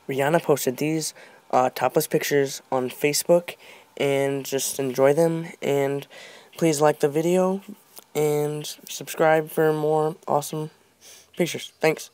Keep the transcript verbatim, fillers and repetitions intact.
Rihanna posted these uh, topless pictures on Facebook, and just enjoy them, and please like the video and subscribe for more awesome pictures. Thanks.